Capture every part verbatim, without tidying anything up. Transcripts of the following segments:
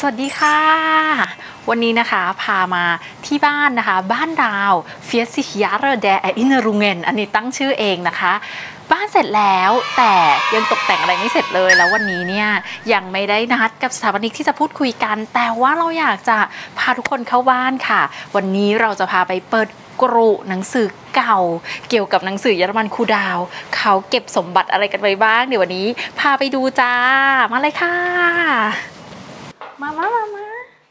สวัสดีค่ะวันนี้นะคะพามาที่บ้านนะคะบ้านดาวเฟียสิยาร์เดออินรุงเงนอันนี้ตั้งชื่อเองนะคะบ้านเสร็จแล้วแต่ยังตกแต่งอะไรไม่เสร็จเลยแล้ววันนี้เนี่ยยังไม่ได้นัดกับสถาปนิกที่จะพูดคุยกันแต่ว่าเราอยากจะพาทุกคนเข้าบ้านค่ะวันนี้เราจะพาไปเปิดกรุหนังสือเก่าเกี่ยวกับหนังสือเยอรมันครูดาวเขาเก็บสมบัติอะไรกันไว้บ้างเดี๋ยววันนี้พาไปดูจ้ามาเลยค่ะมามามามา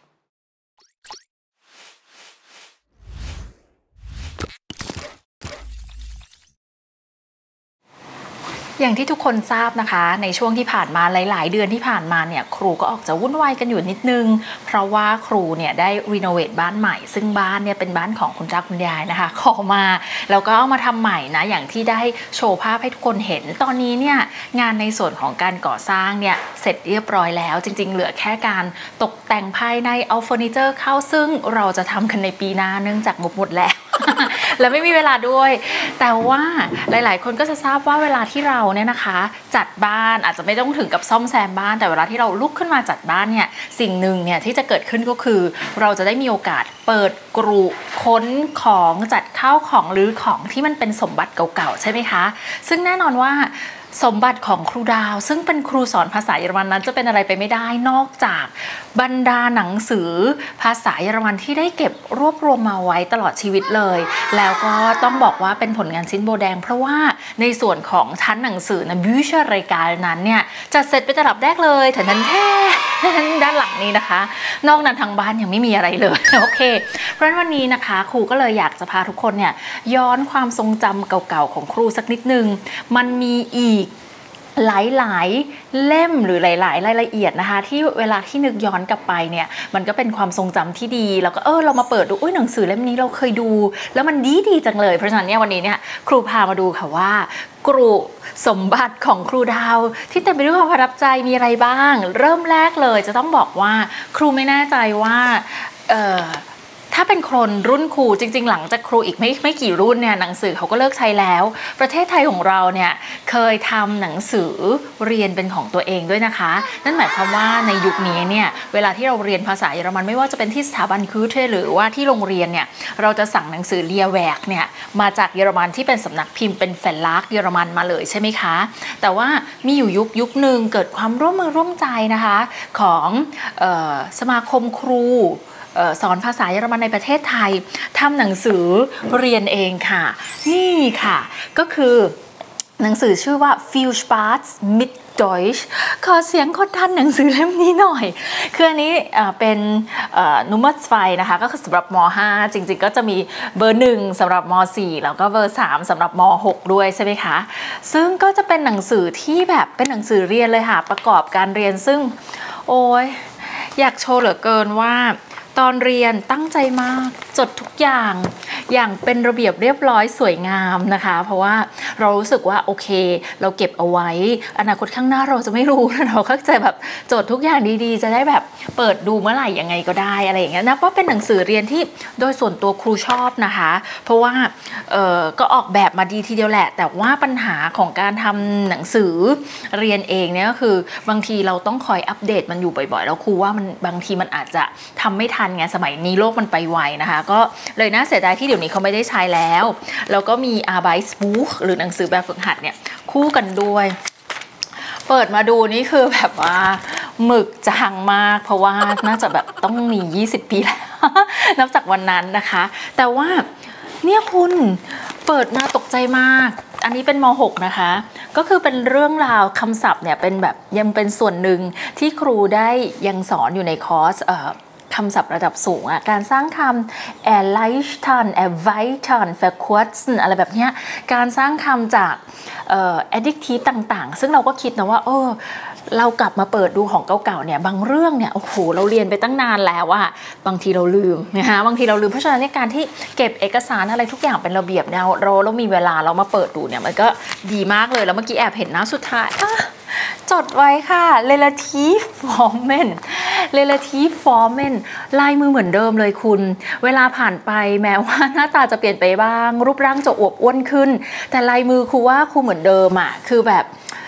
อย่างที่ทุกคนทราบนะคะในช่วงที่ผ่านมาหลายๆเดือนที่ผ่านมาเนี่ยครูก็ออกจะวุ่นวายกันอยู่นิดนึงเพราะว่าครูเนี่ยได้รีโนเวทบ้านใหม่ซึ่งบ้านเนี่ยเป็นบ้านของคุณตาคุณยายนะคะขอมาแล้วก็เอามาทำใหม่นะอย่างที่ได้โชว์ภาพให้ทุกคนเห็นตอนนี้เนี่ยงานในส่วนของการก่อสร้างเนี่ยเสร็จเรียบร้อยแล้วจริงๆเหลือแค่การตกแต่งภายในเอาเฟอร์นิเจอร์เข้าซึ่งเราจะทำกันในปีหน้าเนื่องจากงบหมดแล้วแล้วไม่มีเวลาด้วยแต่ว่าหลายๆคนก็จะทราบว่าเวลาที่เราเนี่ยนะคะจัดบ้านอาจจะไม่ต้องถึงกับซ่อมแซมบ้านแต่เวลาที่เราลุกขึ้นมาจัดบ้านเนี่ยสิ่งหนึ่งเนี่ยที่จะเกิดขึ้นก็คือเราจะได้มีโอกาสเปิดกรุค้นของจัดข้าวของหรือของที่มันเป็นสมบัติเก่าๆใช่ไหมคะซึ่งแน่นอนว่าสมบัติของครูดาวซึ่งเป็นครูสอนภาษาเยอรมันนั้นจะเป็นอะไรไปไม่ได้นอกจากบรรดาหนังสือภาษาเยอรมันที่ได้เก็บรวบรวมมาไว้ตลอดชีวิตเลยแล้วก็ต้องบอกว่าเป็นผลงานชิ้นโบแดงเพราะว่าในส่วนของชั้นหนังสือนะบิวเชอร์รายการนั้นเนี่ยจะเสร็จเป็นระดับแรกเลยแต่นั้นแท้ด้านหลังนี้นะคะนอกนั้นทางบ้านยังไม่มีอะไรเลยโอเคเพราะฉะนั้นวันนี้นะคะครูก็เลยอยากจะพาทุกคนเนี่ยย้อนความทรงจำเก่าๆของครูสักนิดนึงมันมีอีกหลายๆเล่มหรือหลายๆรายละเอียดนะคะที่เวลาที่นึกย้อนกลับไปเนี่ยมันก็เป็นความทรงจำที่ดีแล้วก็เออเรามาเปิดดูอุ้ยหนังสือเล่มนี้เราเคยดูแล้วมันดีดีจังเลยเพราะฉะนั้นเนี่ยวันนี้เนี่ยครูพามาดูค่ะว่ากรุสมบัติของครูดาวที่เต็มไปด้วยความประทับใจมีอะไรบ้างเริ่มแรกเลยจะต้องบอกว่าครูไม่แน่ใจว่าเออถ้าเป็นคนรุ่นครูจริงๆหลังจากครูอีกไม่ไม่กี่รุ่นเนี่ยหนังสือเขาก็เลิกใช้แล้วประเทศไทยของเราเนี่ยเคยทำหนังสือเรียนเป็นของตัวเองด้วยนะคะนั่นหมายความว่าในยุคนี้เนี่ยเวลาที่เราเรียนภาษาเยอรมันไม่ว่าจะเป็นที่สถาบันคูเทหรือว่าที่โรงเรียนเนี่ยเราจะสั่งหนังสือเลียแวกเนี่ยมาจากเยอรมันที่เป็นสำนักพิมพ์เป็นแฟลลักเยอรมันมาเลยใช่ไหมคะแต่ว่ามีอยู่ยุคยุคหนึ่งเกิดความร่วมมือร่วมใจนะคะของเอ่อสมาคมครูสอนภาษาเยอรมันในประเทศไทยทำหนังสือเรียนเองค่ะนี่ค่ะก็คือหนังสือชื่อว่า Viel Spaß mit Deutsch ขอเสียงคนทันหนังสือเล่มนี้หน่อยคืออันนี้เป็นนูเมอร์สไฟนะคะก็คือสำหรับม.ห้า จริงๆก็จะมีเบอร์หนึ่งสำหรับม.สี่ แล้วก็เบอร์สามสำหรับม.หก ด้วยใช่ไหมคะซึ่งก็จะเป็นหนังสือที่แบบเป็นหนังสือเรียนเลยค่ะประกอบการเรียนซึ่งโอ้ยอยากโชว์เหลือเกินว่าตอนเรียนตั้งใจมากจดทุกอย่างอย่างเป็นระเบียบเรียบร้อยสวยงามนะคะเพราะว่าเรารู้สึกว่าโอเคเราเก็บเอาไว้อนาคตข้างหน้าเราจะไม่รู้นะเราก็จะแบบจดทุกอย่างดีๆจะได้แบบเปิดดูเมื่อไหร่ยังไงก็ได้อะไรอย่างเงี้ยนับว่าเป็นหนังสือเรียนที่โดยส่วนตัวครูชอบนะคะเพราะว่าเออก็ออกแบบมาดีทีเดียวแหละแต่ว่าปัญหาของการทำหนังสือเรียนเองเนี่ยก็คือบางทีเราต้องคอยอัปเดตมันอยู่บ่อยๆแล้วครูว่ามันบางทีมันอาจจะทำไม่ทันไงสมัยนี้โลกมันไปไวนะคะก็เลยน่าเสียดายที่เดี๋ยวนี้เขาไม่ได้ใช้แล้วแล้วก็มี Arbeitsbuch หรือหนังสือแบบฝึกหัดเนี่ยคู่กันด้วยเปิดมาดูนี่คือแบบว่าหมึกจางมากเพราะว่าน่าจะแบบต้องมียี่สิบปีแล้วนับจากวันนั้นนะคะแต่ว่าเนี่ยคุณเปิดมาตกใจมากอันนี้เป็นม.หก นะคะก็คือเป็นเรื่องราวคำศัพท์เนี่ยเป็นแบบยังเป็นส่วนหนึ่งที่ครูได้ยังสอนอยู่ในคอร์สเอ่อคำศัพท์ระดับสูงอ่ะการสร้างคำ erleichtern erweitern verkürzen อะไรแบบนี้การสร้างคำจากเอ่อ adjective ต่างๆซึ่งเราก็คิดนะว่าเออเรากลับมาเปิดดูของเก่าๆเนี่ยบางเรื่องเนี่ยโอ้โหเราเรียนไปตั้งนานแล้วอะบางทีเราลืมนะคะบางทีเราลืมเพราะฉะนั้นในการที่เก็บเอกสารอะไรทุกอย่างเป็นระเบียบเนี่ยเราเรามีเวลาเรามาเปิดดูเนี่ยมันก็ดีมากเลยแล้วเมื่อกี้แอบเห็นหน้าสุดท้ายจดไว้ค่ะ relative formen relative formen ลายมือเหมือนเดิมเลยคุณเวลาผ่านไปแม้ว่าหน้าตาจะเปลี่ยนไปบ้างรูปร่างจะอวบอ้วนขึ้นแต่ลายมือครูว่าครูเหมือนเดิมอะคือแบบ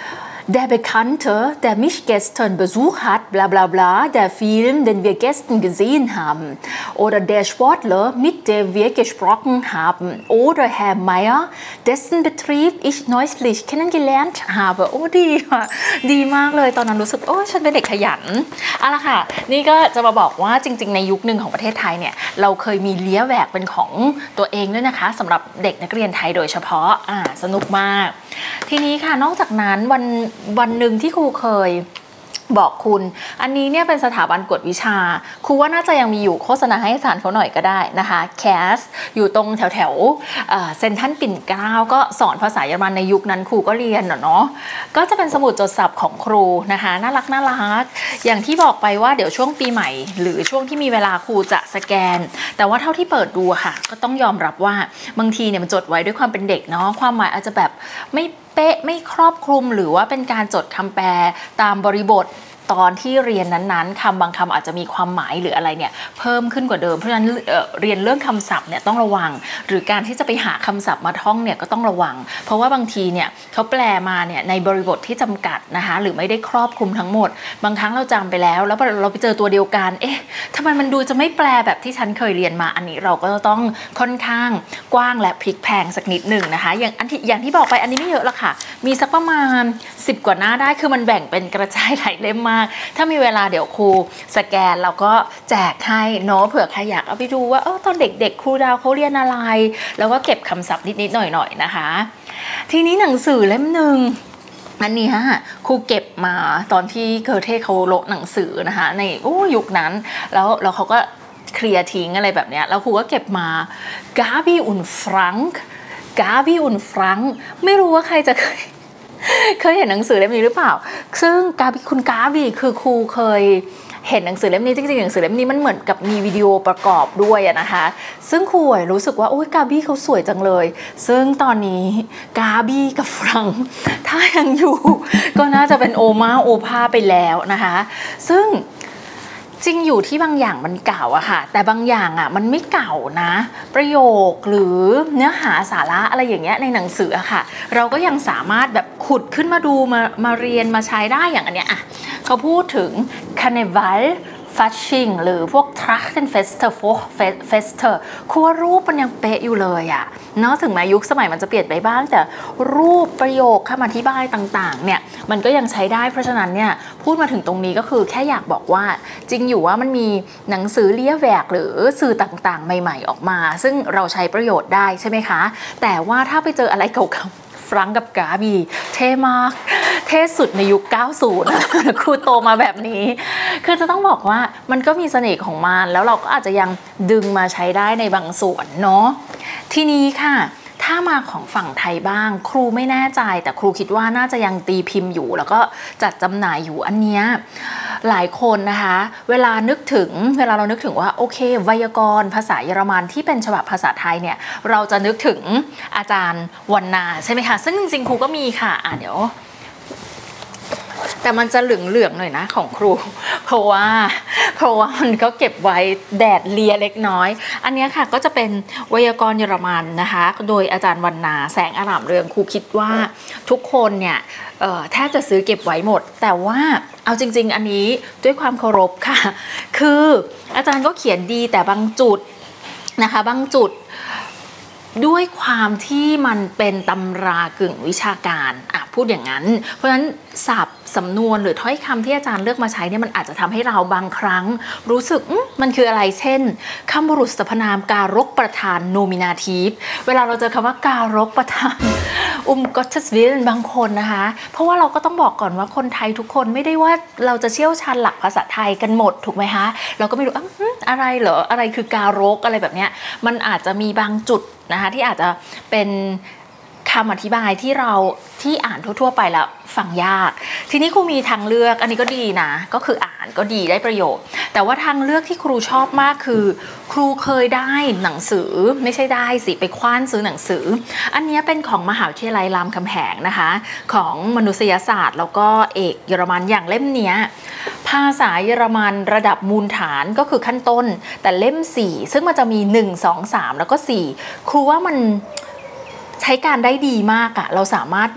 Der Bekannte, der mich gestern besucht hat, bla bla bla, der Film, den wir gestern gesehen haben. Oder der Sportler, mit dem wir gesprochen haben. Oder Herr Meier, dessen Betrieb ich neulich kennengelernt habe.โอ้ดีค่ะดีมากเลยตอนนั้นรู้สึกโอ้ฉันเป็นเด็กขยันเอาล่ะค่ะนี่ก็จะมาบอกว่าจริงๆในยุคหนึ่งของประเทศไทยเนี่ยเราเคยมีเลี้ยแหวกเป็นของตัวเองด้วยนะคะสำหรับเด็กนักเรียนไทยโดยเฉพาะอ่าสนุกมากทีนี้ค่ะนอกจากนั้นวันวันหนึ่งที่ครูเคยบอกคุณอันนี้เนี่ยเป็นสถาบันกวดวิชาครูว่าน่าจะยังมีอยู่โฆษณาให้อาจารย์เขาหน่อยก็ได้นะคะแคสอยู่ตรงแถวแถวเซ็นทรัลปิ่นเกล้าก็สอนภาษาเยอรมันในยุคนั้นครูก็เรียนเนาะก็จะเป็นสมุดจดศัพท์ของครูนะคะน่ารักน่ารักอย่างที่บอกไปว่าเดี๋ยวช่วงปีใหม่หรือช่วงที่มีเวลาครูจะสแกนแต่ว่าเท่าที่เปิดดูค่ะก็ต้องยอมรับว่าบางทีเนี่ยมันจดไว้ด้วยความเป็นเด็กเนาะความหมายอาจจะแบบไม่เป๊ะไม่ครอบคลุมหรือว่าเป็นการจดคำแปลตามบริบทตอนที่เรียนนั้นๆคำบางคำอาจจะมีความหมายหรืออะไรเนี่ยเพิ่มขึ้นกว่าเดิมเพราะฉะนั้น เอ่อ เรียนเรื่องคำศัพท์เนี่ยต้องระวังหรือการที่จะไปหาคำศัพท์มาท่องเนี่ยก็ต้องระวังเพราะว่าบางทีเนี่ยเขาแปลมาเนี่ยในบริบทที่จำกัดนะคะหรือไม่ได้ครอบคลุมทั้งหมดบางครั้งเราจำไปแล้วแล้วเราไปเจอตัวเดียวกันเอ๊ะทำไมมันดูจะไม่แปลแบบที่ฉันเคยเรียนมาอันนี้เราก็ต้องค่อนข้างกว้างและพลิกแพงสักนิดหนึ่งนะคะอย่างอันที่อย่างที่บอกไปอันนี้ไม่เยอะละค่ะมีสักประมาณสิบกว่าหน้าได้คือมันแบ่งเป็นกระจายหลายเล่มมากถ้ามีเวลาเดี๋ยวครูสแกนแล้วก็แจกให้เนาะเผื่อใครอยากเอาไปดูว่าเออตอนเด็กๆครูดาวเขาเรียนอะไรแล้วก็เก็บคำศัพท์นิดๆหน่อยๆนะคะทีนี้หนังสือเล่มหนึ่งอันนี้ฮะครูเก็บมาตอนที่เคอร์เทเขาโละหนังสือนะคะในโอ้ยุคนั้นแล้วแล้วเขาก็เคลียร์ทิ้งอะไรแบบเนี้ยแล้วครูก็เก็บมา Gabi und Frank Gabi und Frank ไม่รู้ว่าใครจะเคยเคยเห็นหนังสือเล่มนี้หรือเปล่าซึ่งกาบีคุณกาบีคือครูเคยเห็นหนังสือเล่มนี้จริงๆหนังสือเล่มนี้มันเหมือนกับมีวิดีโอประกอบด้วยนะคะซึ่งครูรู้สึกว่าโอ้ยกาบีเขาสวยจังเลยซึ่งตอนนี้กาบีกับฟรังถ้ายังอยู่ก็น่าจะเป็นโอมาโอภาไปแล้วนะคะซึ่งจริงอยู่ที่บางอย่างมันเก่าอะค่ะแต่บางอย่างอะมันไม่เก่านะประโยคหรือเนื้อหาสาระอะไรอย่างเงี้ยในหนังสืออะค่ะเราก็ยังสามารถแบบขุดขึ้นมาดูมามาเรียนมาใช้ได้อย่างอันเนี้ยอะเขาพูดถึง Carnival Fasching หรือพวก Trachtenfeste Feste ครัวรูปมันยังเป๊ะอยู่เลยอะเนาะถึงแม้ยุคสมัยมันจะเปลี่ยนไปบ้างแต่รูปประโยคคำอธิบายต่างๆเนี่ยมันก็ยังใช้ได้เพราะฉะนั้นเนี่ยพูดมาถึงตรงนี้ก็คือแค่อยากบอกว่าจริงอยู่ว่ามันมีหนังสือเลี้ยแหวกหรือสื่อต่างๆใหม่ๆออกมาซึ่งเราใช้ประโยชน์ได้ใช่ไหมคะแต่ว่าถ้าไปเจออะไรเก่าๆฟรังกับกาบีเท่มากเท่สุดในยุคเก้าสิบครูโตมาแบบนี้คือจะต้องบอกว่ามันก็มีเสน่ห์ของมันแล้วเราก็อาจจะยังดึงมาใช้ได้ในบางส่วนเนาะทีนี้ค่ะถ้ามาของฝั่งไทยบ้างครูไม่แน่ใจแต่ครูคิดว่าน่าจะยังตีพิมพ์อยู่แล้วก็จัดจำหน่ายอยู่อันเนี้ยหลายคนนะคะเวลานึกถึงเวลาเรานึกถึงว่าโอเคไวยากรณ์ภาษาเยอรมันที่เป็นฉบับภาษาไทยเนี่ยเราจะนึกถึงอาจารย์วรรณาใช่ไหมคะซึ่งจริงๆครูก็มีค่ะอ่ะเดี๋ยวแต่มันจะเหลืองๆหน่อยนะของครูเพราะว่าเพราะว่ามันก็เก็บไว้แดดเลียเล็กน้อยอันนี้ค่ะก็จะเป็นไวยากรณ์เยอรมันนะคะโดยอาจารย์วรรณาแสงอร่ามเรืองครูคิดว่าทุกคนเนี่ยแทบจะซื้อเก็บไว้หมดแต่ว่าเอาจริงๆอันนี้ด้วยความเคารพค่ะคืออาจารย์ก็เขียนดีแต่บางจุดนะคะบางจุดด้วยความที่มันเป็นตำรากึ่งวิชาการอ่ะพูดอย่างนั้นเพราะฉะนั้นศัพท์สำนวนหรือถ้อยคำที่อาจารย์เลือกมาใช้เนี่ยมันอาจจะทำให้เราบางครั้งรู้สึกมันคืออะไรเช่นคำบุรุษสรรพนามการกประธาน nominative เวลาเราเจอคำว่าการกประธานอุมก็ตสวิลบางคนนะคะเพราะว่าเราก็ต้องบอกก่อนว่าคนไทยทุกคนไม่ได้ว่าเราจะเชี่ยวชาญหลักภาษาไทยกันหมดถูกไหมคะเราก็ไม่รู้อะไรเหรออะไรคือการกอะไรแบบเนี้ยมันอาจจะมีบางจุดนะคะที่อาจจะเป็นคำอธิบายที่เราที่อ่านทั่วๆไปแล้วฟังยากทีนี้ครูมีทางเลือกอันนี้ก็ดีนะก็คืออ่านก็ดีได้ประโยชน์แต่ว่าทางเลือกที่ครูชอบมากคือครูเคยได้หนังสือไม่ใช่ได้สิไปคว้านซื้อหนังสืออันนี้เป็นของมหาวิทยาลัยรามคำแหงนะคะของมนุษยศาสตร์แล้วก็เอกเยอรมันอย่างเล่มเนี้ยภาษาเยอรมันระดับมูลฐานก็คือขั้นต้นแต่เล่มสี่ซึ่งมันจะมีหนึ่ง สอง สามแล้วก็สี่ครูว่ามันใช้การได้ดีมากอะเราสามารถแบบ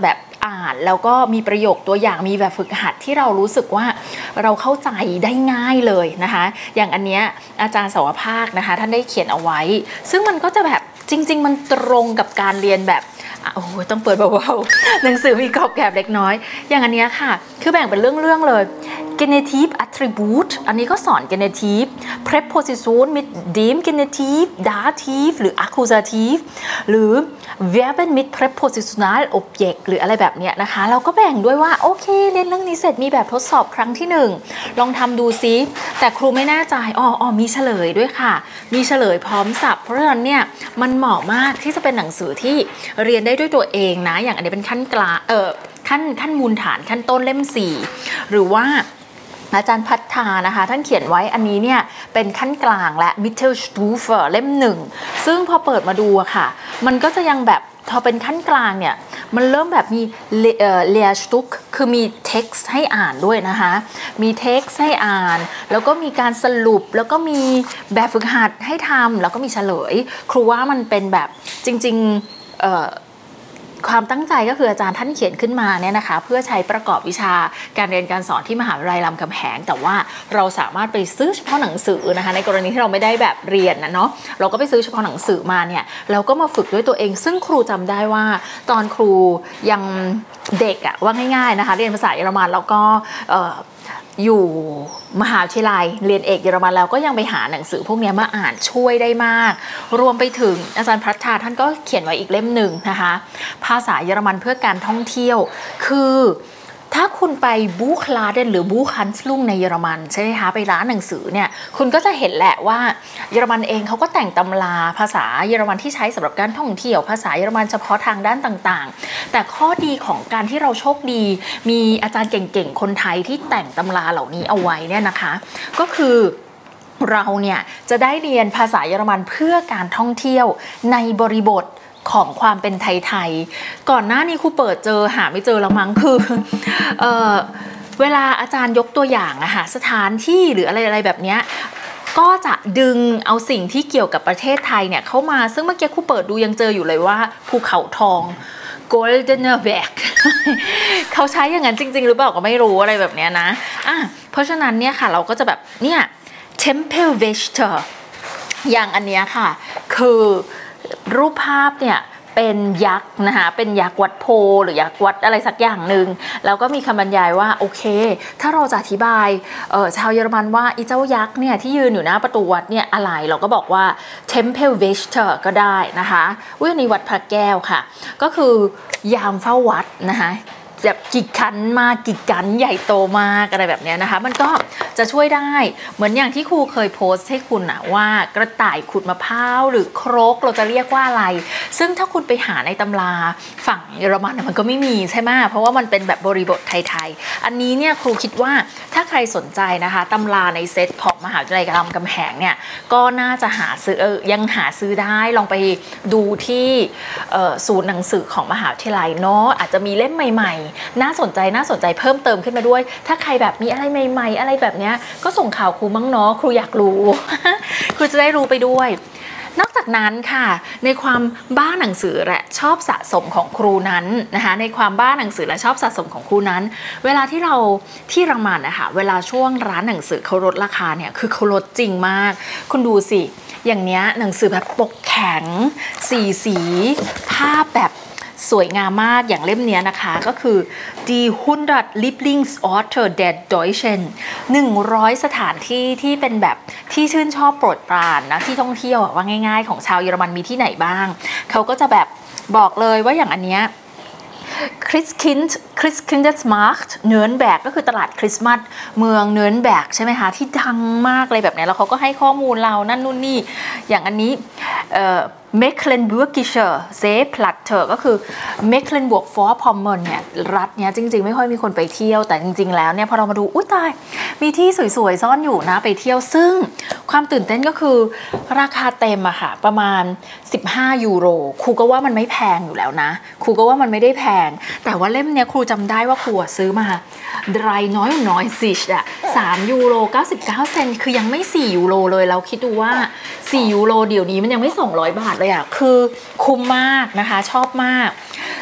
อ่านแล้วก็มีประโยคตัวอย่างมีแบบฝึกหัดที่เรารู้สึกว่าเราเข้าใจได้ง่ายเลยนะคะอย่างอันเนี้ยอาจารย์สวภาคนะคะท่านได้เขียนเอาไว้ซึ่งมันก็จะแบบจริงๆมันตรงกับการเรียนแบบโอ้โหต้องเปิดเบาๆหนังสือมีกรอบแกรบเล็กน้อยอย่างอันเนี้ยค่ะคือแบ่งเป็นเรื่องๆเลย Genitive Attribute อันนี้ก็สอน Genitive Preposition mit dem Genitiv Dativ หรือ Accusativ หรือ Verben mit Präpositional Objekt หรืออะไรแบบเนี้ยนะคะเราก็แบ่งด้วยว่าโอเคเรียนเรื่องนี้เสร็จมีแบบทดสอบครั้งที่หนึ่งลองทำดูซิแต่ครูไม่แน่ใจอ๋ออ๋อมีเฉลยด้วยค่ะมีเฉลยพร้อมศัพท์เพราะฉะนั้นเนี่ยมันเหมาะมากที่จะเป็นหนังสือที่เรียนได้ด้วยตัวเองนะอย่างอันนี้เป็นขั้นกลางเออขั้นขั้นมูลฐานขั้นต้นเล่มสี่หรือว่าอาจารย์พัฒนานะคะท่านเขียนไว้อันนี้เนี่ยเป็นขั้นกลางและ Mittelstufe เล่มหนึ่งซึ่งพอเปิดมาดูอะค่ะมันก็จะยังแบบพอเป็นขั้นกลางเนี่ยมันเริ่มแบบมีเอ่อ Lehrstück คือมี text ให้อ่านด้วยนะคะมี text ให้อ่านแล้วก็มีการสรุปแล้วก็มีแบบฝึกหัดให้ทำแล้วก็มีเฉลยครูว่ามันเป็นแบบจริงๆเอ่อความตั้งใจก็คืออาจารย์ท่านเขียนขึ้นมาเนี่ยนะคะเพื่อใช้ประกอบวิชาการเรียนการสอนที่มหาวิทยาลัยรามคำแหงแต่ว่าเราสามารถไปซื้อเฉพาะหนังสือนะคะในกรณีที่เราไม่ได้แบบเรียนนะเนาะเราก็ไปซื้อเฉพาะหนังสือมาเนี่ยเราก็มาฝึกด้วยตัวเองซึ่งครูจำได้ว่าตอนครูยังเด็กอะว่าง่ายๆนะคะเรียนภาษาเยอรมันแล้วก็อยู่มหาวิทยาลัยเรียนเอกเยอรมันแล้วก็ยังไปหาหนังสือพวกนี้มาอ่านช่วยได้มากรวมไปถึงอาจารย์พัฒนาท่านก็เขียนไว้อีกเล่มหนึ่งนะคะภาษาเยอรมันเพื่อการท่องเที่ยวคือถ้าคุณไปบูคลาเดนหรือบูคันสลุงในเยอรมันใช่ไหมคะไปร้านหนังสือเนี่ยคุณก็จะเห็นแหละว่าเยอรมันเองเขาก็แต่งตำราภาษาเยอรมันที่ใช้สำหรับการท่องเที่ยวภาษาเยอรมันเฉพาะทางด้านต่างๆแต่ข้อดีของการที่เราโชคดีมีอาจารย์เก่งๆคนไทยที่แต่งตำราเหล่านี้เอาไว้เนี่ยนะคะก็คือเราเนี่ยจะได้เรียนภาษาเยอรมันเพื่อการท่องเที่ยวในบริบทของความเป็นไทยๆก่อนหน้านี้ครูเปิดเจอหาไม่เจอแล้วมั้งคือเออเวลาอาจารย์ยกตัวอย่างอะค่ะสถานที่หรืออะไรอะไรแบบเนี้ยก็จะดึงเอาสิ่งที่เกี่ยวกับประเทศไทยเนี่ยเข้ามาซึ่งเมื่อกี้ครูเปิดดูยังเจออยู่เลยว่าภูเขาทอง Goldener Berg เขาใช้อย่างนั้นจริงๆหรือเปล่าก็ไม่รู้อะไรแบบเนี้ยนะอ่ะเพราะฉะนั้นเนี่ยค่ะเราก็จะแบบเนี่ย Tempelwächter อย่างอันเนี้ยค่ะคือรูปภาพเนี่ยเป็นยักษ์นะคะเป็นยักษ์วัดโพหรือยักษ์วัดอะไรสักอย่างหนึ่งแล้วก็มีคำบรรยายว่าโอเคถ้าเราจะอธิบายเอ่อชาวเยอรมันว่าอีเจ้ายักษ์เนี่ยที่ยืนอยู่หน้าประตูวัดเนี่ยอะไรเราก็บอกว่า Tempelwächter ก็ได้นะคะวิธีวัดพระแก้วค่ะก็คือยามเฝ้าวัดนะคะแบบกิจกันมากกิจกันใหญ่โตมากอะไรแบบนี้นะคะมันก็จะช่วยได้เหมือนอย่างที่ครูเคยโพสต์ให้คุณนะว่ากระต่ายขุดมะพร้าวหรือครกเราจะเรียกว่าอะไรซึ่งถ้าคุณไปหาในตำราฝั่งเยอรมันมันก็ไม่มีใช่ไหมเพราะว่ามันเป็นแบบบริบทไทยๆอันนี้เนี่ยครูคิดว่าถ้าใครสนใจนะคะตำราในเซตของมหาวิทยาลัยรามคำแหงเนี่ยก็น่าจะหาซื้อเออยังหาซื้อได้ลองไปดูที่ศูนย์หนังสือของมหาวิทยาลัยเนาะอาจจะมีเล่มใหม่ๆน่าสนใจน่าสนใจเพิ่มเติมขึ้นมาด้วยถ้าใครแบบมีอะไรใหม่ๆอะไรแบบเนี้ยก็ส่งข่าวครูมั้งเนาะครูอยากรู้ ครูจะได้รู้ไปด้วยนอกจากนั้นค่ะในความบ้าหนังสือและชอบสะสมของครูนั้นนะคะในความบ้าหนังสือและชอบสะสมของครูนั้นเวลาที่เราที่รังมันนะคะเวลาช่วงร้านหนังสือเขาลดราคาเนี่ยคือเขาลดจริงมากคุณดูสิอย่างเนี้ยหนังสือแบบปกแข็งสีสีภาพแบบสวยงามมากอย่างเล่มนี้นะคะก็คือ Die hundert Lieblingsorte der Deutschen หนึ่งร้อยสถานที่ที่เป็นแบบที่ชื่นชอบโปรดปรานนะที่ท่องเที่ยวว่าง่ายๆของชาวเยอรมันมีที่ไหนบ้างเขาก็จะแบบบอกเลยว่าอย่างอันเนี้ยคริสคินด์คริสคินด์มาร์กเนิร์นแบกก็คือตลาดคริสต์มาสเมืองเนิร์นแบกใช่ไหมคะที่ดังมากเลยแบบนี้แล้วเขาก็ให้ข้อมูลเรานั่นนู่นนี่อย่างอันนี้เอ่อเมคเลนบูร์กิเชอร์เซพลัตเตอร์ก็คือเมคเลนบวกฟอร์พอมเมอร์เนี่ยรัฐเนี้ยจริงๆไม่ค่อยมีคนไปเที่ยวแต่จริงๆแล้วเนี่ยพอเรามาดูอุ้ยตายมีที่สวยๆซ่อนอยู่นะไปเที่ยวซึ่งความตื่นเต้นก็คือราคาเต็มอะค่ะประมาณสิบห้ายูโรครูก็ว่ามันไม่แพงอยู่แล้วนะครูก็ว่ามันไม่ได้แพงแต่ว่าเล่มเนี้ยครูจำได้ว่าครูซื้อมาไดรน้อยน้อยซิชอะสามยูโรเก้าสิบเก้าเซนต์คือยังไม่สี่ยูโรเลยเราคิดดูว่าสี่ยูโรเดี๋ยวนี้มันยังไม่สองร้อยบาทเลยอะคือคุ้มมากนะคะชอบมาก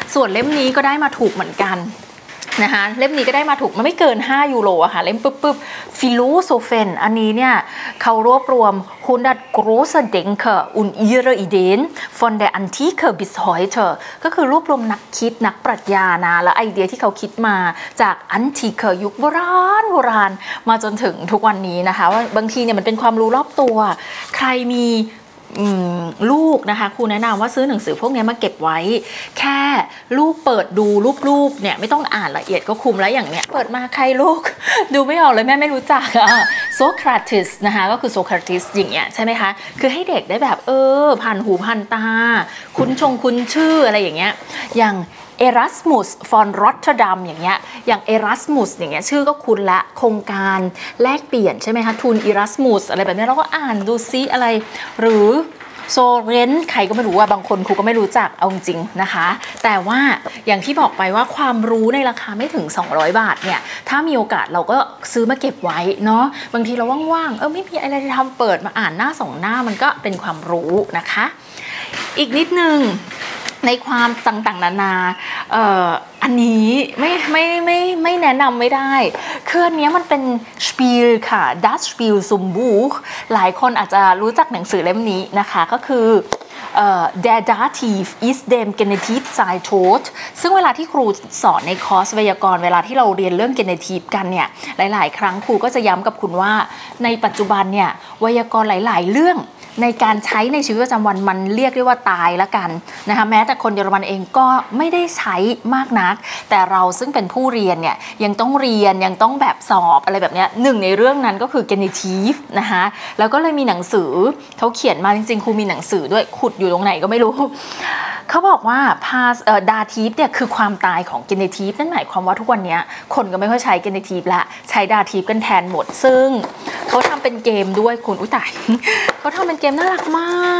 ส่วนเล่มนี้ก็ได้มาถูกเหมือนกันนะคะเล่มนี้ก็ได้มาถูกมันไม่เกินห้ายูโรอะค่ะเล่มปุ๊บปุ๊บฟิโลโซเฟนอันนี้เนี่ยเขารวบรวม hundert große Denker und ihre Ideen von der Antike bis heute ก็คือรวบรวมนักคิดนักปรัชญานะและไอเดียที่เขาคิดมาจากอันติเคยุคโบราณโบราณมาจนถึงทุกวันนี้นะคะว่าบางทีเนี่ยมันเป็นความรู้รอบตัวใครมีลูกนะคะครูแนะนำว่าซื้อหนังสือพวกนี้มาเก็บไว้แค่ลูกเปิดดูรูปๆเนี่ยไม่ต้องอ่านละเอียดก็คุมแล้วอย่างเนี้ยเปิดมาใครลูกดูไม่ออกเลยแม่ไม่รู้จักอะโซเคราติสนะคะก็คือโซเคราติสอย่างเงี้ยใช่ไหมคะคือให้เด็กได้แบบเออผ่านหูผ่านตาคุ้นชงคุ้นชื่ออะไรอย่างเงี้ยอย่างเอรัสมุสฟอนรอตเทอร์ดัมอย่างเงี้ยอย่างเอรัสมุสอย่างเงี้ยชื่อก็คุ้นละโครงการแลกเปลี่ยนใช่ไหมคะทุนเอรัสมุสอะไรแบบนี้เราก็อ่านดูซิอะไรหรือโซเรนใครก็ไม่รู้ว่าบางคนครูก็ไม่รู้จักเอาจริงนะคะแต่ว่าอย่างที่บอกไปว่าความรู้ในราคาไม่ถึงสองร้อยบาทเนี่ยถ้ามีโอกาสเราก็ซื้อมาเก็บไว้เนาะบางทีเราว่างๆเออไม่มีอะไรจะทำเปิดมาอ่านหน้าสองหน้ามันก็เป็นความรู้นะคะอีกนิดนึงในความต่างๆนานาเอ่ออันนี้ไม่ไม่ไม่ไม่แนะนำไม่ได้คืออันนี้มันเป็นสปีลค่ะ Das Spiel zum Buch หลายคนอาจจะรู้จักหนังสือเล่มนี้นะคะก็คือDer Dativ ist dem Genitiv sei tot ซึ่งเวลาที่ครูสอนในคอร์สไวยากรณ์เวลาที่เราเรียนเรื่อง Genitiv กันเนี่ยหลายๆครั้งครูก็จะย้ำกับคุณว่าในปัจจุบันเนี่ยไวยากรณ์หลายๆเรื่องในการใช้ในชีวิตประจำวันมันเรียกได้ว่าตายละกันนะคะแม้แต่คนเยอรมันเองก็ไม่ได้ใช้มากนักแต่เราซึ่งเป็นผู้เรียนเนี่ยยังต้องเรียนยังต้องแบบสอบอะไรแบบนี้หนึ่งในเรื่องนั้นก็คือ genitive นะคะแล้วก็เลยมีหนังสือเขาเขียนมาจริงๆครูมีหนังสือด้วยขุดอยู่ตรงไหนก็ไม่รู้เขาบอกว่า past เอ่อ dative เนี่ยคือความตายของ genitive นั่นหมายความว่าทุกวันนี้คนก็ไม่ค่อยใช้ genitive ละใช้ dative กันแทนหมดซึ่งเขาทำเป็นเกมด้วยคุณอุ้ยตายเขาทำเป็นเกมน่ารักมาก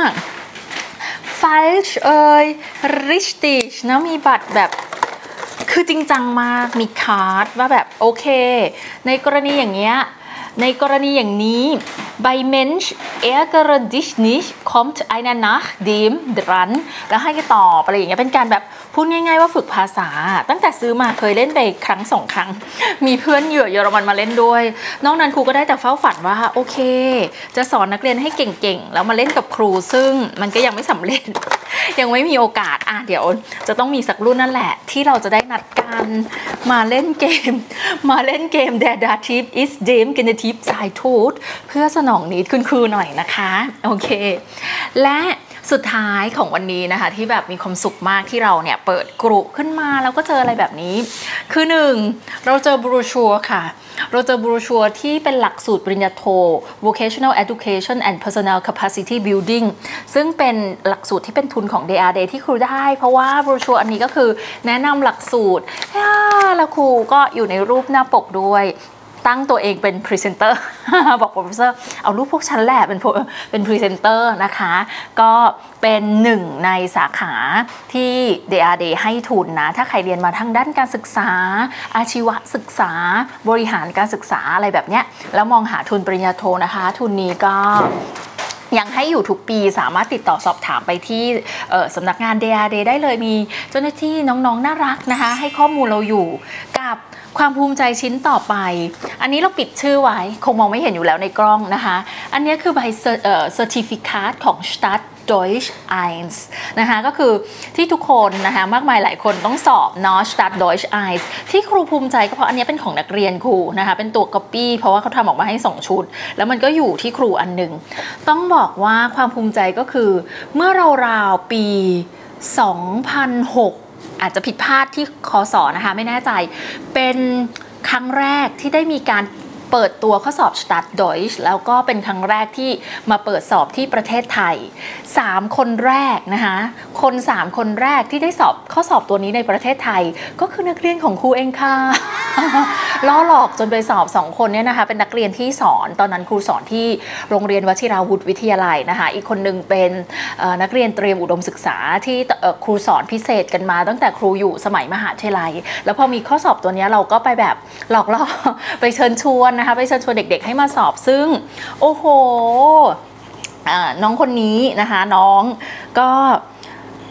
falsch เอ่ย richtig นะมีบัตรแบบคือจริงจังมากมีการ์ดว่าแบบโอเคในกรณีอย่างเงี้ยในกรณีอย่างนี้ bei Mensch ärgere dich nicht kommt einer nach dem dran แล้วให้ตอบอะไรอย่างเงี้ยเป็นการแบบพูดง่ายๆว่าฝึกภาษาตั้งแต่ซื้อมาเคยเล่นไปครั้งสองครั้งมีเพื่อนเหยื่อเยอรมันมาเล่นด้วยนอกนั้นครูก็ได้แต่เฝ้าฝันว่าโอเคจะสอนนักเรียนให้เก่งๆแล้วมาเล่นกับครูซึ่งมันก็ยังไม่สำเร็จยังไม่มีโอกาสอ่ะเดี๋ยวจะต้องมีสักรุ่นนั่นแหละที่เราจะได้นัดกันมาเล่นเกมมาเล่นเกม Der Dativ ist dem Genitiv sei tot เพื่อสนองนิดคุณครูหน่อยนะคะโอเคและสุดท้ายของวันนี้นะคะที่แบบมีความสุขมากที่เราเนี่ยเปิดกลุ่มขึ้นมาแล้วก็เจออะไรแบบนี้คือหนึ่งเราเจอบรูชัวร์ค่ะเราเจอบรูชัวร์ที่เป็นหลักสูตรปริญญาโท Vocational Education and Personal Capacity Building ซึ่งเป็นหลักสูตรที่เป็นทุนของ ดี อาร์ ดี ที่ครูได้เพราะว่าบรูชัวร์อันนี้ก็คือแนะนำหลักสูตรแล้วครูก็อยู่ในรูปหน้าปกด้วยตั้งตัวเองเป็นพรีเซนเตอร์บอกโปรเฟสเซอร์เอารูปพวกฉันแหละเป็นเป็นพรีเซนเตอร์นะคะก็เป็นหนึ่งในสาขาที่ ดี อาร์ ดี ให้ทุนนะถ้าใครเรียนมาทางด้านการศึกษาอาชีวศึกษาบริหารการศึกษาอะไรแบบเนี้ยแล้วมองหาทุนปริญญาโทนะคะทุนนี้ก็ยังให้อยู่ทุกปีสามารถติดต่อสอบถามไปที่สำนักงาน ดี อาร์ ดี ได้เลยมีเจ้าหน้าที่น้องๆน่ารักนะคะให้ข้อมูลเราอยู่กับความภูมิใจชิ้นต่อไปอันนี้เราปิดชื่อไว้คงมองไม่เห็นอยู่แล้วในกล้องนะคะอันนี้คือใบเซอร์ติฟิเคตของ Stadt Deutsch ไอ นะคะก็คือที่ทุกคนนะคะมากมายหลายคนต้องสอบเนาะ Stadt Deutsch ไอ ที่ครูภูมิใจก็เพราะอันนี้เป็นของนักเรียนครูนะคะเป็นตัว copy เพราะว่าเขาทำออกมาให้สองชุดแล้วมันก็อยู่ที่ครูอันหนึ่งต้องบอกว่าความภูมิใจก็คือเมื่อราวๆปีสองพันหกอาจจะผิดพลาดที่คสนะคะไม่แน่ใจเป็นครั้งแรกที่ได้มีการเปิดตัวข้อสอบ Stadt Deutsch แล้วก็เป็นครั้งแรกที่มาเปิดสอบที่ประเทศไทยสามคนแรกนะคะคนสามคนแรกที่ได้สอบข้อสอบตัวนี้ในประเทศไทยก็คือนักเรียนของครูเองค่ะ ล่อหลอกจนไปสอบสองคนเนี่ยนะคะเป็นนักเรียนที่สอนตอนนั้นครูสอนที่โรงเรียนวชิราวุธวิทยาลัยนะคะอีกคนนึงเป็นนักเรียนเตรียมอุดมศึกษาที่ครูสอนพิเศษกันมาตั้งแต่ครูอยู่สมัยมหาวิทยาลัยแล้วพอมีข้อสอบตัวนี้เราก็ไปแบบหลอกล่อไปเชิญชวนนะคะไปเชิญชวนเด็กๆให้มาสอบซึ่งโอ้โหน้องคนนี้นะคะน้องก็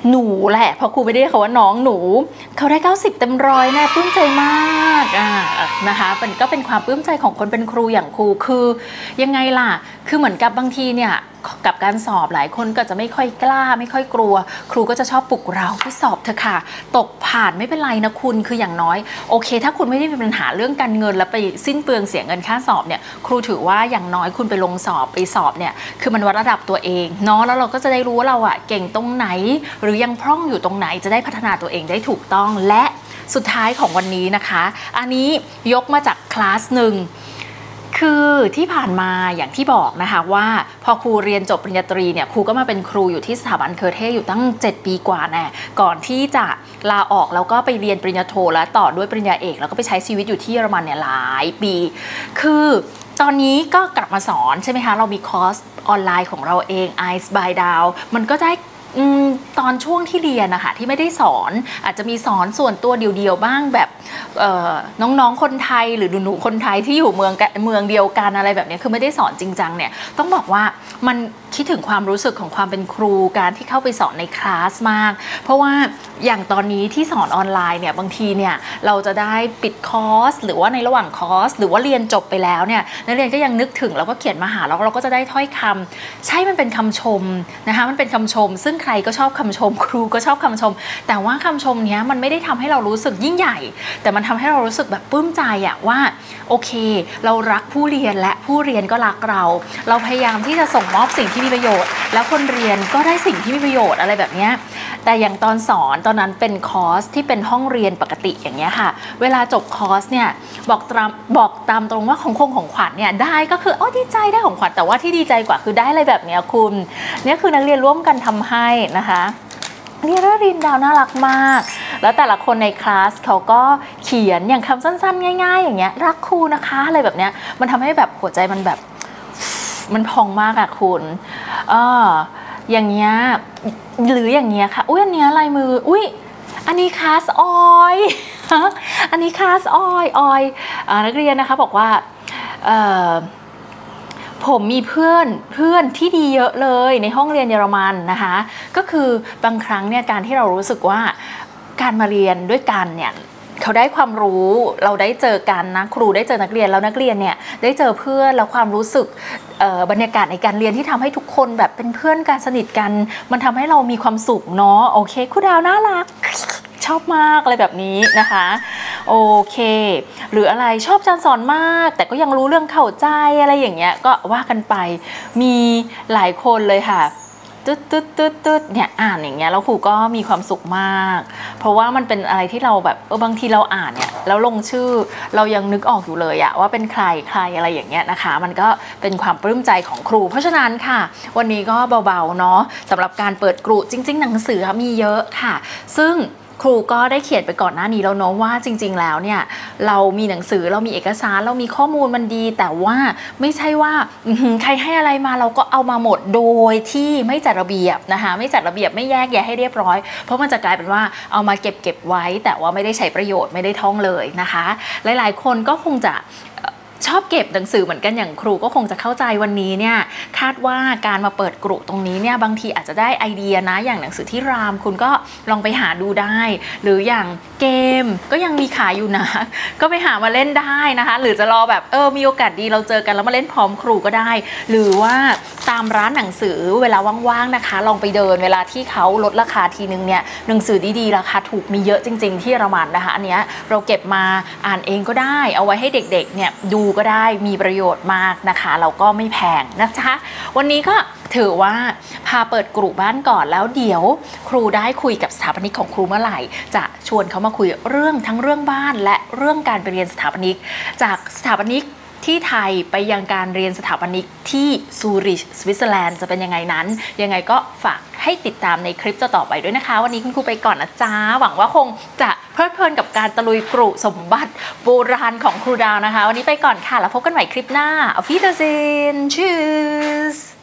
หนูแหละเพราะครูไม่ได้เขาว่าน้องหนูเขาได้เก้าสิบเต็มร้อยแน่ปลื้มใจมากอ่านะคะเป็นก็เป็นความปลื้มใจของคนเป็นครูอย่างครูคือยังไงล่ะคือเหมือนกับบางทีเนี่ยกับการสอบหลายคนก็จะไม่ค่อยกล้าไม่ค่อยกลัวครูก็จะชอบปลุกเราไปสอบเถอะค่ะตกผ่านไม่เป็นไรนะคุณคืออย่างน้อยโอเคถ้าคุณไม่ได้มีปัญหาเรื่องการเงินแล้วไปสิ้นเปลืองเสียเงินค่าสอบเนี่ยครูถือว่าอย่างน้อยคุณไปลงสอบไปสอบเนี่ยคือมันวัดระดับตัวเองเนาะแล้วเราก็จะได้รู้ว่าเราอะเก่งตรงไหนหรือยังพร่องอยู่ตรงไหนจะได้พัฒนาตัวเองได้ถูกต้องและสุดท้ายของวันนี้นะคะอันนี้ยกมาจากคลาสหนึ่งคือที่ผ่านมาอย่างที่บอกนะคะว่าพอครูเรียนจบปริญญาตรีเนี่ยครูก็มาเป็นครูอยู่ที่สถาบันเคอร์เทอยู่ตั้งเจ็ดปีกว่าแน่ก่อนที่จะลาออกแล้วก็ไปเรียนปริญญาโทและต่อด้วยปริญญาเอกแล้วก็ไปใช้ชีวิตอยู่ที่เยอรมันเนี่ยหลายปีคือตอนนี้ก็กลับมาสอนใช่ไหมคะเรามีคอร์สออนไลน์ของเราเอง Eyes by Down มันก็ได้ตอนช่วงที่เรียนนะคะที่ไม่ได้สอนอาจจะมีสอนส่วนตัวเดียวๆบ้างแบบน้องๆคนไทยหรือหนูๆคนไทยที่อยู่เมืองเมืองเดียวกันอะไรแบบนี้คือไม่ได้สอนจริงจังเนี่ยต้องบอกว่ามันคิดถึงความรู้สึกของความเป็นครูการที่เข้าไปสอนในคลาสมากเพราะว่าอย่างตอนนี้ที่สอนออนไลน์เนี่ยบางทีเนี่ยเราจะได้ปิดคอร์สหรือว่าในระหว่างคอร์สหรือว่าเรียนจบไปแล้วเนี่ยนักเรียนก็ยังนึกถึงแล้วก็เขียนมาหาแล้วเราก็จะได้ถ้อยคำใช่มันเป็นคำชมนะคะมันเป็นคำชมซึ่งใครก็ชอบคำชมครูก็ชอบคำชมแต่ว่าคำชมเนี้ยมันไม่ได้ทำให้เรารู้สึกยิ่งใหญ่แต่มันทำให้เรารู้สึกแบบปลื้มใจอะว่าโอเคเรารักผู้เรียนและผู้เรียนก็รักเราเราพยายามที่จะส่งมอบสิ่งที่มีประโยชน์แล้วคนเรียนก็ได้สิ่งที่มีประโยชน์อะไรแบบนี้แต่อย่างตอนสอนตอนนั้นเป็นคอร์สที่เป็นห้องเรียนปกติอย่างเงี้ยค่ะเวลาจบคอร์สเนี่ยบอกตามบอกตามตรงว่าของคงของขวัญเนี่ยได้ก็คืออ๋อดีใจได้ของขวัญแต่ว่าที่ดีใจกว่าคือได้อะไรแบบเนี้ยคุณเนี่ยคือนักเรียนร่วมกันทำให้นะคะนี่เรื่องรินดาวน่ารักมากแล้วแต่ละคนในคลาสเขาก็เขียนอย่างคำสั้นๆง่ายๆอย่างเงี้ยรักครูนะคะอะไรแบบเนี้ยมันทำให้แบบหัวใจมันแบบมันพองมากอะคุณเอออย่างเงี้ยหรืออย่างเงี้ยค่ะอุ้ยอันเนี้ยลายมืออุ้ยอันนี้คลาสออยอันนี้คลาสออยออยนักเรียนนะคะบอกว่าเออผมมีเพื่อนเพื่อนที่ดีเยอะเลยในห้องเรียนเยอรมันนะคะก็คือบางครั้งเนี่ยการที่เรารู้สึกว่าการมาเรียนด้วยกันเนี่ยเขาได้ความรู้เราได้เจอกันนะครูได้เจอนักเรียนแล้วนักเรียนเนี่ยได้เจอเพื่อนแล้วความรู้สึกบรรยากาศในการเรียนที่ทำให้ทุกคนแบบเป็นเพื่อนกันสนิทกันมันทำให้เรามีความสุขเนาะโอเคครูดาวน่ารักชอบมากอะไรแบบนี้นะคะโอเคหรืออะไรชอบการสอนมากแต่ก็ยังรู้เรื่องเข้าใจอะไรอย่างเงี้ยก็ว่ากันไปมีหลายคนเลยค่ะตึ๊ดตึ๊ดตึ๊ดตึ๊ดเนี่ยอ่านอย่างเงี้ยแล้วครูก็มีความสุขมากเพราะว่ามันเป็นอะไรที่เราแบบเออบางทีเราอ่านเนี่ยแล้วลงชื่อเรายังนึกออกอยู่เลยอะว่าเป็นใครใครอะไรอย่างเงี้ยนะคะมันก็เป็นความปลื้มใจของครูเพราะฉะนั้นค่ะวันนี้ก็เบาๆเนาะสำหรับการเปิดกรุจริงๆหนังสือมีเยอะค่ะซึ่งครูก็ได้เขียนไปก่อนหน้านี้แล้วเนาะว่าจริงๆแล้วเนี่ยเรามีหนังสือเรามีเอกสารเรามีข้อมูลมันดีแต่ว่าไม่ใช่ว่าใครให้อะไรมาเราก็เอามาหมดโดยที่ไม่จัดระเบียบนะคะไม่จัดระเบียบไม่แยกแยะให้เรียบร้อยเพราะมันจะกลายเป็นว่าเอามาเก็บเก็บไว้แต่ว่าไม่ได้ใช้ประโยชน์ไม่ได้ท่องเลยนะคะหลายๆคนก็คงจะชอบเก็บหนังสือเหมือนกันอย่างครูก็คงจะเข้าใจวันนี้เนี่ยคาดว่าการมาเปิดกรุตรงนี้เนี่ยบางทีอาจจะได้ไอเดียนะอย่างหนังสือที่รามคุณก็ลองไปหาดูได้หรืออย่างเกมก็ยังมีขายอยู่นะก็ไปหามาเล่นได้นะคะหรือจะรอแบบเออมีโอกาสดีเราเจอกันแล้วมาเล่นพร้อมครูก็ได้หรือว่าตามร้านหนังสือเวลาว่างๆนะคะลองไปเดินเวลาที่เขาลดราคาทีนึงเนี่ยหนังสือดีๆราคาถูกมีเยอะจริงๆที่เยอรมันนะคะอันเนี้ยเราเก็บมาอ่านเองก็ได้เอาไว้ให้เด็กๆเนี่ยดูก็ได้มีประโยชน์มากนะคะเราก็ไม่แพงนะคะวันนี้ก็ถือว่าพาเปิดกลุ่มบ้านก่อนแล้วเดี๋ยวครูได้คุยกับสถาปนิกของครูเมื่อไหร่จะชวนเขามาคุยเรื่องทั้งเรื่องบ้านและเรื่องการไปเรียนสถาปนิกจากสถาปนิกที่ไทยไปยังการเรียนสถาปนิกที่ซูริชสวิตเซอร์แลนด์จะเป็นยังไงนั้นยังไงก็ฝากให้ติดตามในคลิปต่อไปด้วยนะคะวันนี้คุณครูไปก่อนนะจ๊ะหวังว่าคงจะเพลิดเพลินกับการตะลุยกรุสมบัติโบราณของครูดาวนะคะวันนี้ไปก่อนค่ะแล้วพบกันใหม่คลิปหน้า Auf Wiedersehen Tschüss